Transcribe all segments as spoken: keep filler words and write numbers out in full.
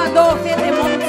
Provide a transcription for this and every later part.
două fete munții.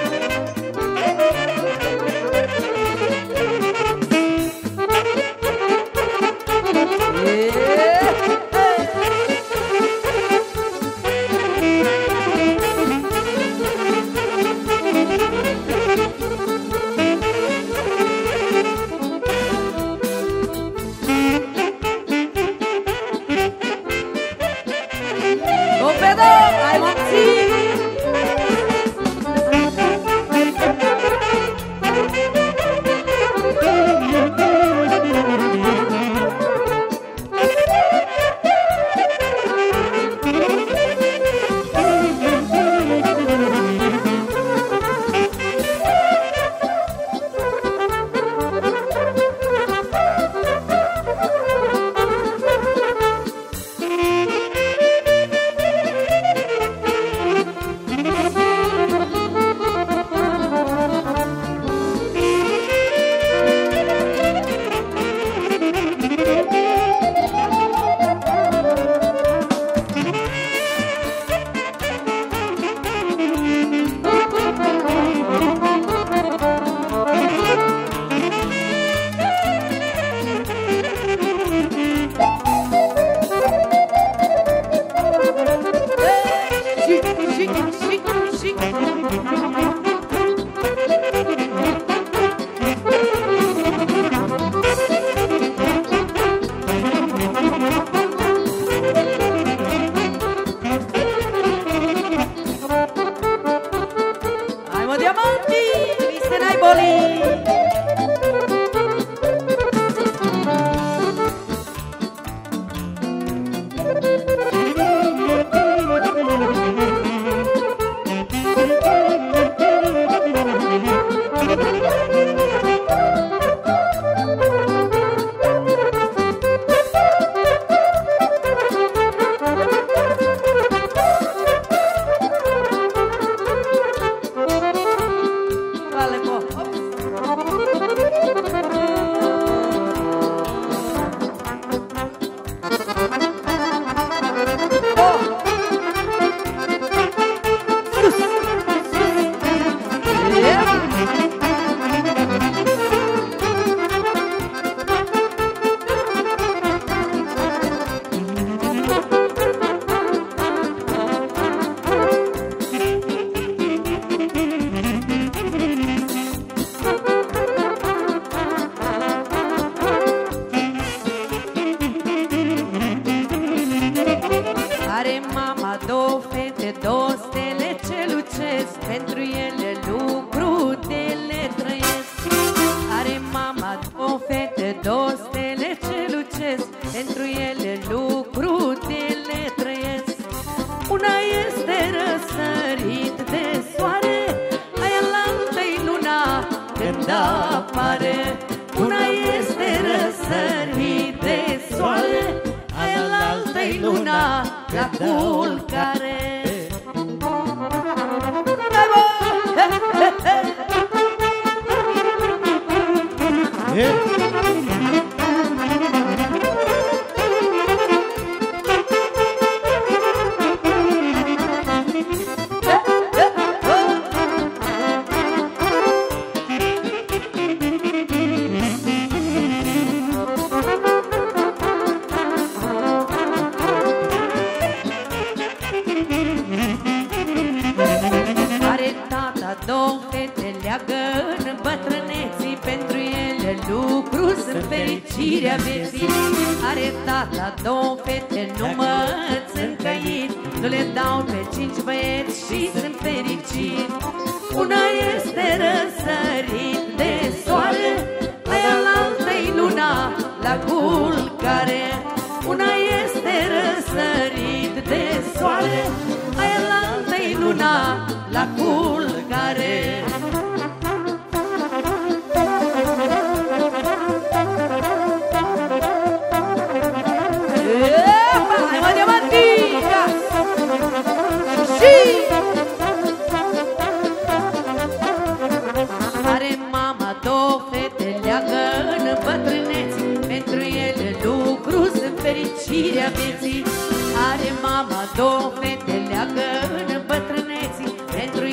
fericirea vieții. Are mama două fete, leagă în bătrâneții, pentru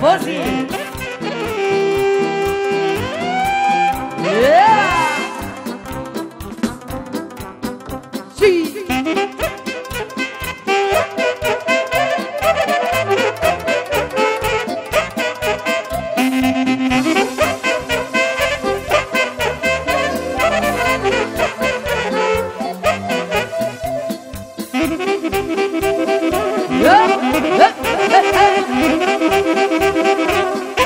Fosi! Yeah! Si! Yeah!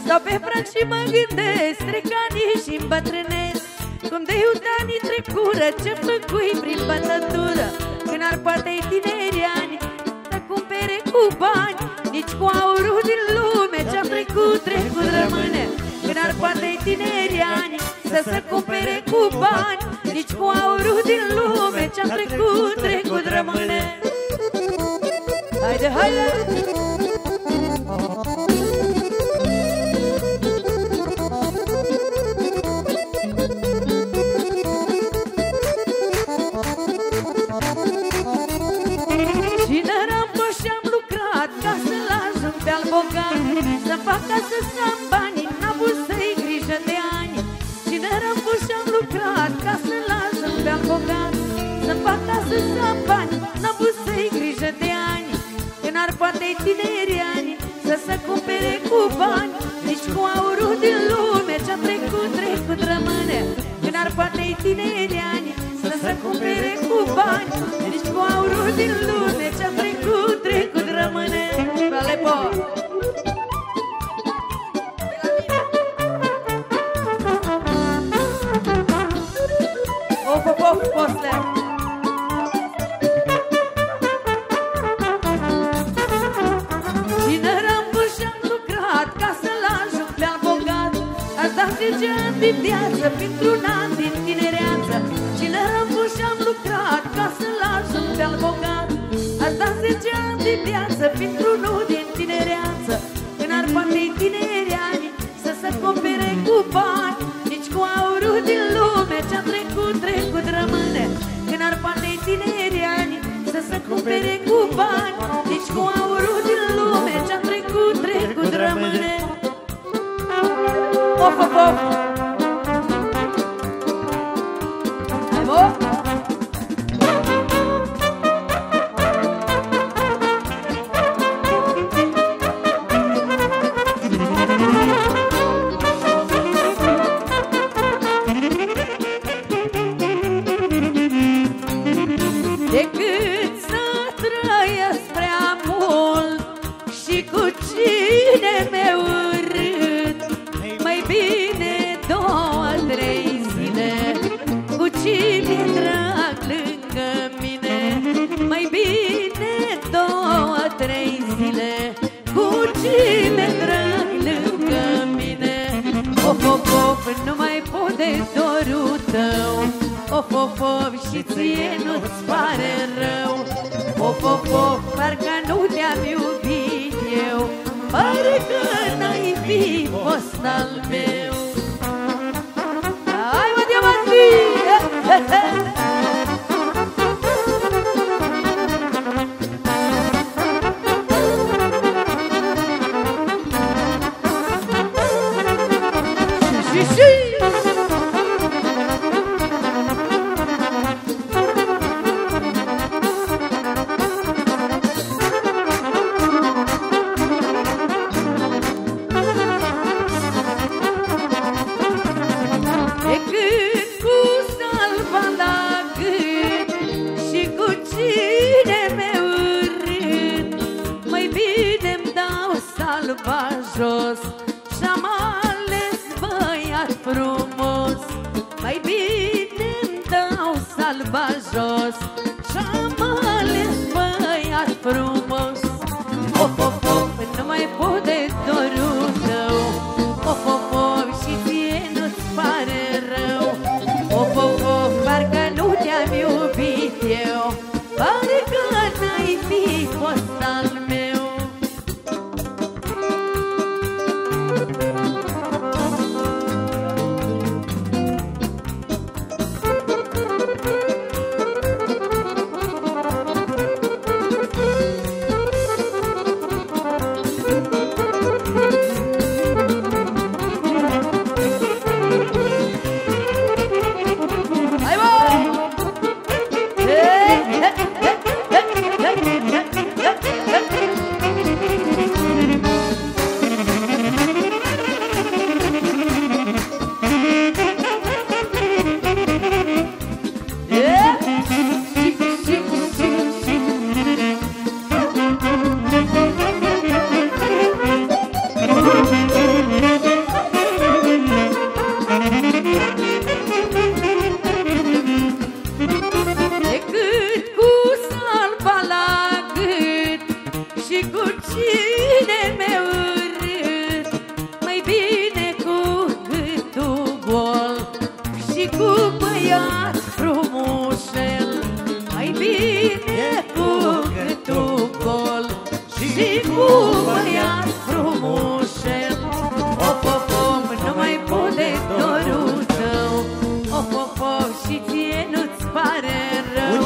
Stau pe frat și mă gândesc, trec anii și îmbătrânesc. Cum de iute anii trecură, ce făcui prin bătătură, când ar poate-i tineri ani să cumpere cu bani. Nici cu aurul din lume ce-am trecut, trecut rămâne. Când ar poate-i tineri ani să se cumpere cu bani. Nici cu aurul din lume ce-am trecut, trecut rămâne. Haide, haide! Să-mi fac casă să-mi banii, n-am vrut să-i grijă de ani. Cine rămâs și-am lucrat ca să-l lasă-mi pe-al bogat. Să-mi fac casă să-mi bani, n-am vrut să-i grijă de ani. Când ar poate-i tineri ani să se cumpere cu bani. Nici cu aurul din lume ce-a trecut, trecut rămâne. Când ar poate-i tineri ani să se cumpere cu bani. Nici cu aurul din lume ce-a trecut, trecut rămâne. Alepo! Of, of, of, posle! Cine rămâs și-am lucrat ca să-l ajung pe-al bogat. Aș da zece ani din viață pentru-un an din tinereață. Cine rămâs și-am lucrat ca să-l ajung pe-al bogat. Aș da zece ani din viață pentru-unul din tinereață. Când ar poate-i tineri ani să se cumpere cu bani. Nici cu aurul din lume ce-a trecut, trecut rămâne. Când ar poate-i tineri ani să se cumpere cu bani. Nici cu aurul din lume ce-a trecut, trecut rămâne. Of, of, of! Hai, mă! Decât să trăiesc prea mult și cu cine mi-e urât, mai bine două, trei zile cu cine mi-e drag lângă mine. Mai bine două, trei zile cu cine mi-e drag lângă mine. Of, of, of, nu mai pot de dorul tău. Of, of, of, și ție nu-ți pare rău. Of, of, of, parcă nu te-am iubit eu. Parcă n-ai fi fost al meu. Hai, mă, diamantii! Și, și, și! Jos și-am ales băiat frumos. Mai bine-mi dau salva jos și-am ales băiat frumos. Of, of, of, nu mai pot de dorul tău. Of, of, of, și ție nu-ți pare rău. Of, of, of, parcă nu te-am iubit eu. Parcă n-ai fi fost al meu.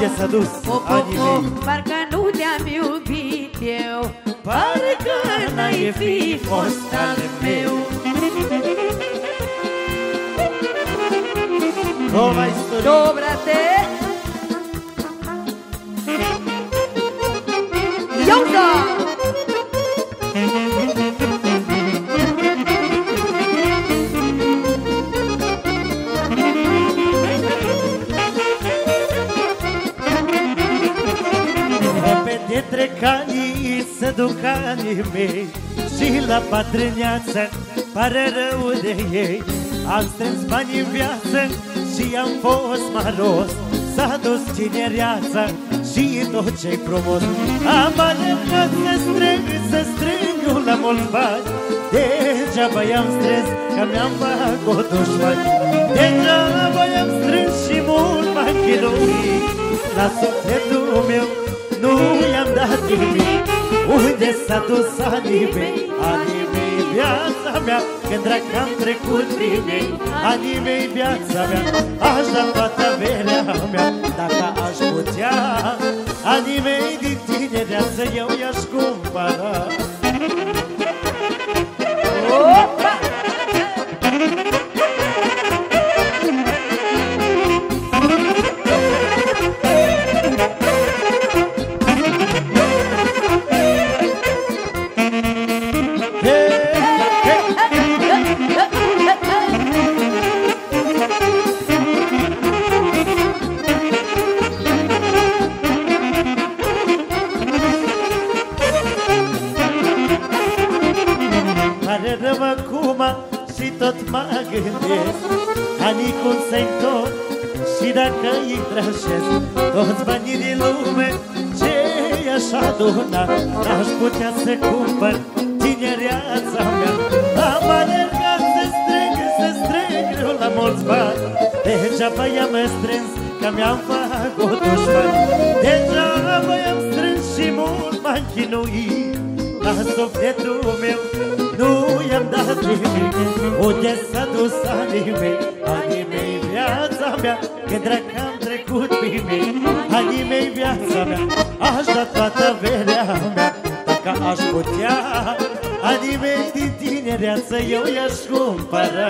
Unde s-a dus anii mei? Parcă nu te-am iubit eu, parcă n-ai fi fost al meu. Nova istorie. Dobrate! Iauda! Repede trec anii, se duc anii mei și la bătrâneață pare rău de ei. Am strâns bani în viață și am fost maros. S-a dus tinereața și tot ce-i frumos. Am alergat să strâng, să strâng eu la mulți bani. Degeaba i-am strâns, că mi-am băgat dușmani. Degeaba i-am strâns și mult m-am chinuit. La sufletul meu nu i-am dat nimic. Unde s-a dus anii mei, anii mei, viața mea? Când drac am trecut prin ei, anii mei, viața mea. Aș da toată averea mea, dacă aș putea. Anii mei din tinereață eu i-aș cumpăra. Opa! Și tot mă gândesc anii cum se întorc și dacă îi trășesc toți banii din lume ce i-aș aduna, n-aș putea să cumpăr tinereața mea. Am alergat să strâng, să strâng eu la mulți bani. Degeaba i-am strâns, că mi-am făcut dușmani. Degeaba i-am strâns și mult m-am chinuit. La sufletul meu nu i-am dat nimic. Unde s-a dus anii mei, anii mei, viața mea? Că drac am trecut prin mei, anii mei, viața mea. Aș da toată averea mea, dacă aș putea. Anii mei din tinereață eu i-aș cumpăra.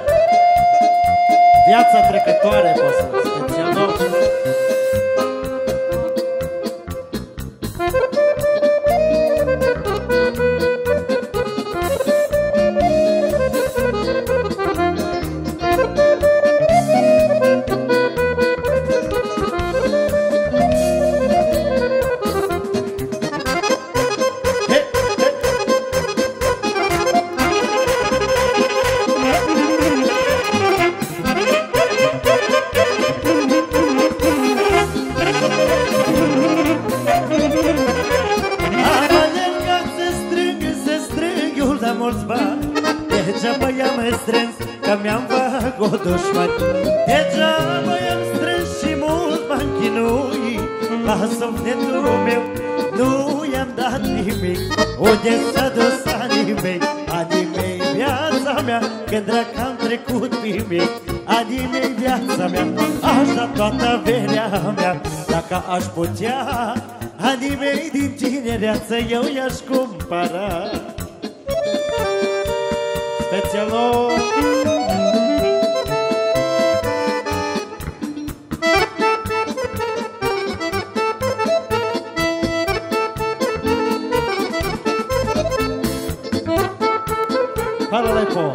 Viața trecătoare, poți să special nou. Degeaba i-am strâns, că mi-am făcut dușmani. Degeaba i-am strâns și mult m-am chinuit. La sufletul meu nu i-am dat nimic. Unde s-a dus anii mei, anii mei, viața mea? Când drac am trecut prin mei, anii mei, viața mea. Aș da toată averea mea, dacă aș putea. Anii mei din tinereață eu i-aș cumpăra. Specialo. Hvala lepo.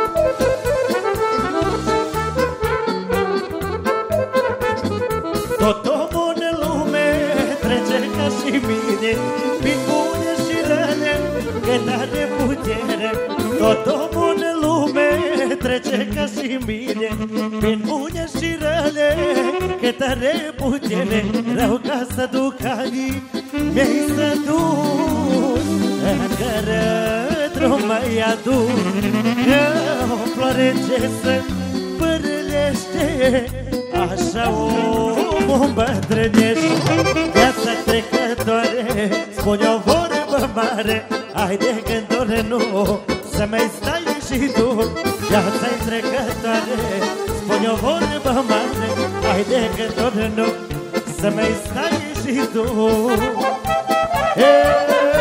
Tot omul în lume trece ca și mine, prin bune și rele, că n-are putere. Tot omul în lume trece ca și mine, prin bune și rele, că tare putere. Rău ca să duc anii mei să duc, încă rău mai aduc. Că o floare ce se pârlește, așa omul îmbătrânește. Viața trecătoare, spune o vorbă mare, ai de gânduri nu să mai stai și tu. Viața-i trecătoare, spune o vorbă mare, ai de gânduri nu să să mai stai și tu. Hey!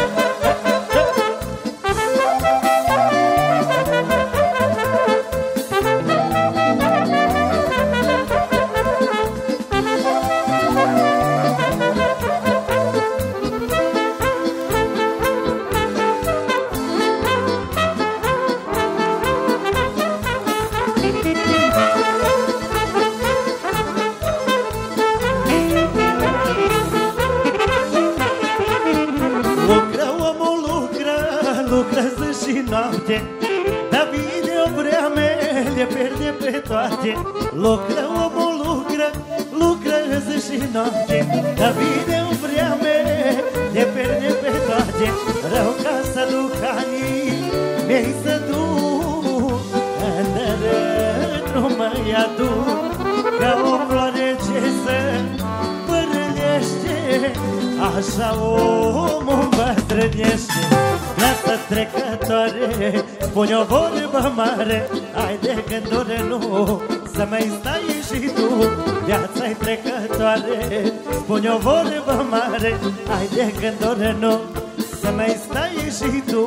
Dar vine o vreme, le pierde pe toate. Lucră omul, lucră, lucră zi și noapte. Dar vine o vreme, le pierde pe toate. Rău ca să duc anii mei să duc, îndărătru mă aduc, ca o floare ce se părălește, așa omul bătrânește. Viața trecătoare, spune o vorbă mare, ai de gânduri nu, să mai stai și tu. Viața-i trecătoare, spune o vorbă mare, ai de gânduri nu, să mai stai și tu.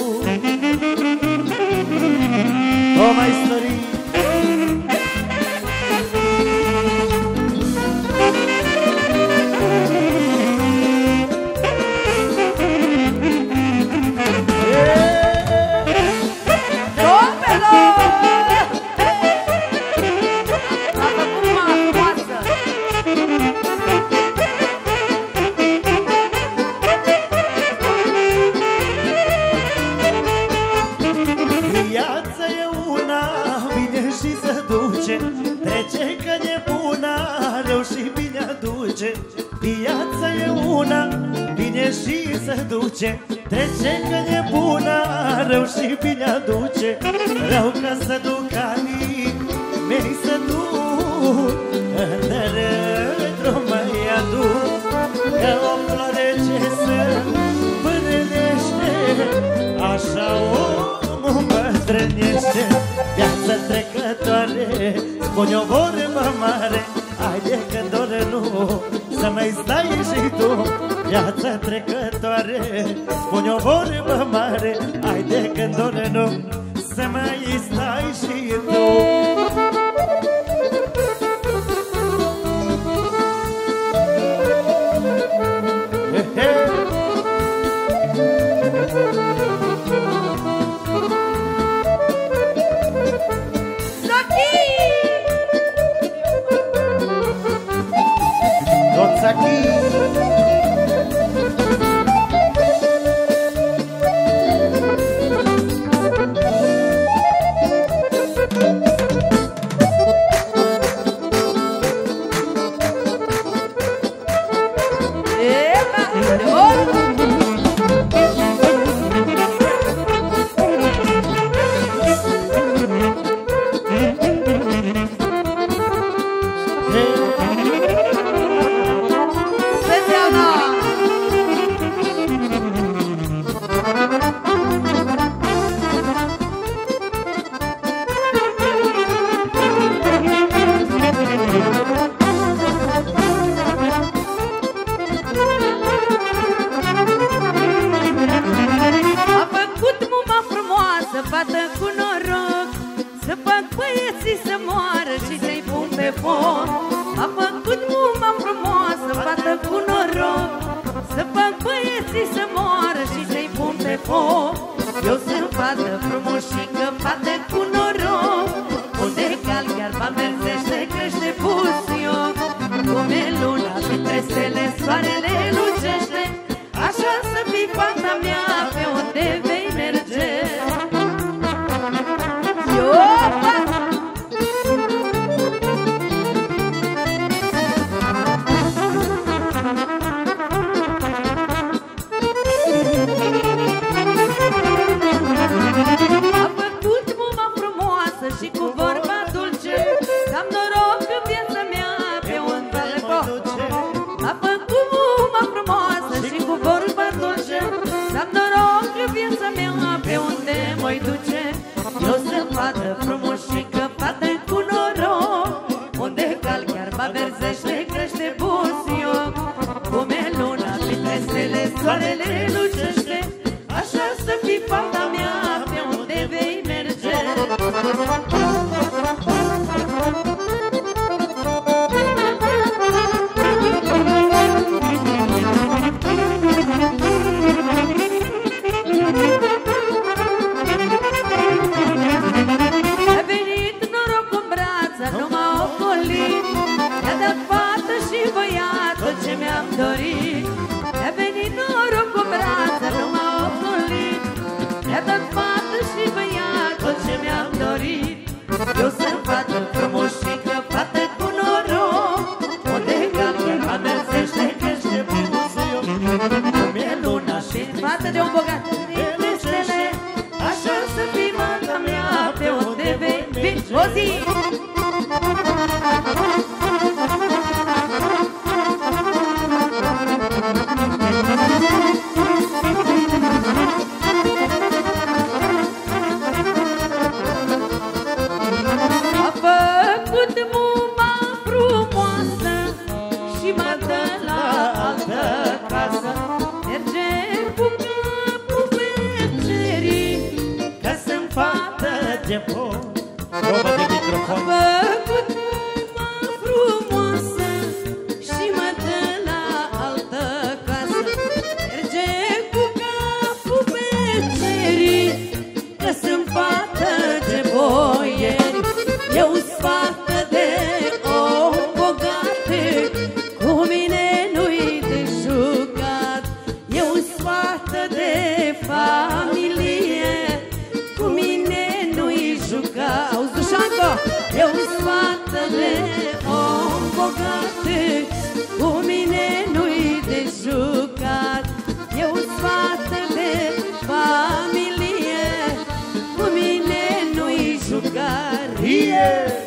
O mai stori trece că nebuna, rău și bine aduce. Rău ca să duc anii mei să duc, îndărătru mă aduc, ca o floare ce se pânălește, așa omul bătrânește. Viața trecătoare, spune o vorbă mare, ai de gânduri nu, să mai stai și tu. Viața trecătoare, spune o vorbă mare, ai de gânduri nu, să mai stai și tu. He he. Toți aquí. A făcut muma Rozi! A făcut muma frumoasă și mă dă la altă casă. Merge cu capul pe cerii Ca să-mi facă de bun. Probă de microfon. A făcut muma frumoasă și mă dă la altă casă. Merge cu capul pe cerii că sunt fată de boieri. Eu-s fată de om bogată, cu mine nu-i de jucat. Eu-s fată de familie, cu mine nu-i jucat. Auzi, Dușanco? Eu-s fată de om bogată, cu mine nu-i de jucat. Eu-s fată de familie, cu mine nu-i jucat. Yeah!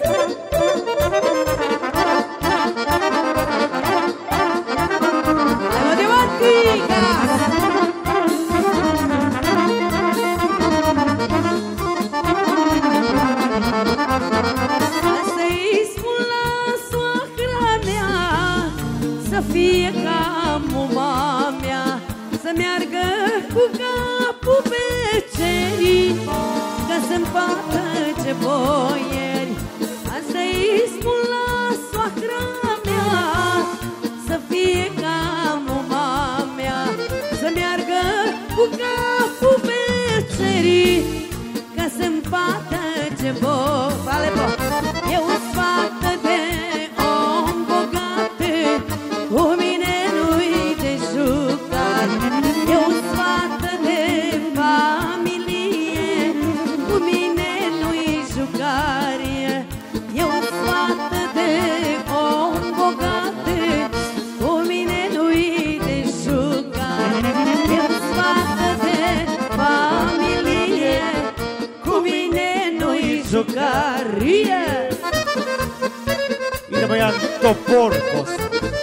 Să-i spun la soacra mea să fie ca muma mea, să meargă cu capul pe cerii că sunt fată ce boieri. Să-i spun la soacra mea să fie ca muma mea, să meargă cu capul pe cerii că sunt fată ce boieri. Eu-s fată de om bogată, cu mine nu-i de jucat. Eu-s fată de familie, cu mine nu-i jucare. Eu-s fată de om bogată, cu mine nu-i de jucare. Eu-s fată de familie, cu mine nu-i jucare. Ide băiat Toporcos.